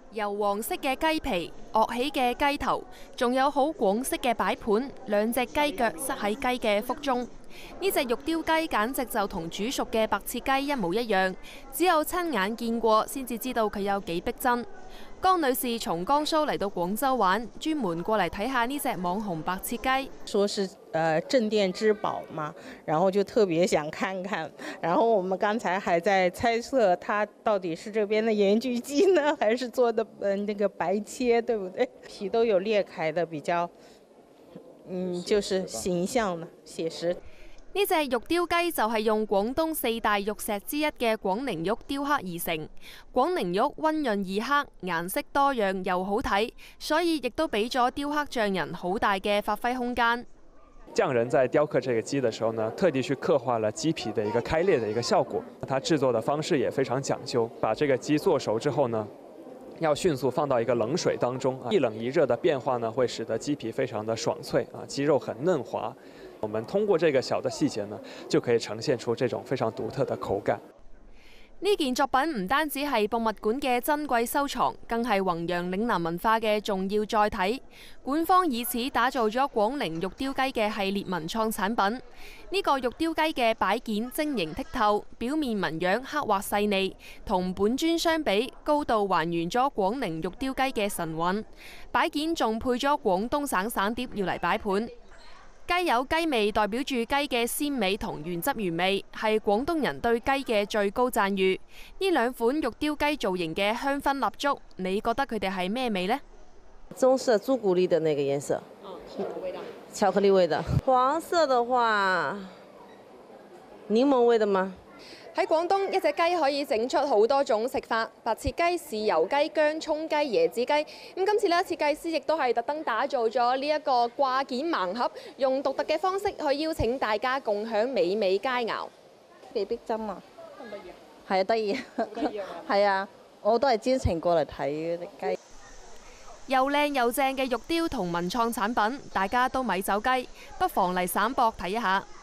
由黃色嘅雞皮、樂起嘅雞頭，仲有好廣式嘅擺盤，兩隻雞腳塞喺雞嘅腹中。呢隻玉雕雞簡直就同煮熟嘅白切雞一模一樣，只有親眼見過先至知道佢有幾逼真。江女士從江蘇嚟到廣州玩，專門過嚟睇下呢隻網紅白切雞。 說是鎮店之寶嘛，然後就特別想看看。然後我們剛才還在猜測，它到底是這邊的鹽焗雞呢，還是做的那個白切，對不對？皮都有裂開的，比較就是形象的寫實。 呢隻玉雕雞就係用廣東四大玉石之一嘅廣寧玉雕刻而成。廣寧玉溫潤易刻，顏色多樣又好睇，所以亦都俾咗雕刻匠人好大嘅發揮空間。 匠人在雕刻這個雞的時候呢，特地去刻畫了雞皮的一個開裂的一個效果。它製作的方式也非常講究，把這個雞做熟之後呢，要迅速放到一個冷水當中，一冷一熱的變化呢，會使得雞皮非常的爽脆啊，雞肉很嫩滑。我們通過這個小的細節呢，就可以呈現出這種非常獨特的口感。 呢件作品唔單止係博物館嘅珍貴收藏，更係弘揚嶺南文化嘅重要載體。館方以此打造咗廣寧玉雕雞嘅系列文創產品。呢個玉雕雞嘅擺件晶瑩剔透，表面紋樣刻畫細膩，同本尊相比，高度還原咗廣寧玉雕雞嘅神韻。擺件仲配咗廣東省省碟要嚟擺盤。雞有雞味，代表住雞嘅鮮美同原汁原味，係廣東人對雞嘅最高讚譽。呢兩款玉雕雞造型嘅香薰蠟燭，你覺得佢哋係咩味呢？ 棕色朱古力的那個顏色。 什麼味道？ 巧克力味的。黃色的話，檸檬味的嗎？ 喺廣東，一隻雞可以整出好多種食法，白切雞、豉油雞、薑葱雞、椰子雞。咁今次呢，設計師亦都係特登打造咗呢一個掛件盲盒，用獨特嘅方式去邀請大家共享美味佳肴。 幾逼真啊！ 得唔得意啊？ 係啊，得意。得意啊！係啊，我都係專程過嚟睇嗰啲雞。 又靚又正嘅玉雕同文創產品，大家都咪走雞，不妨嚟散博睇一下。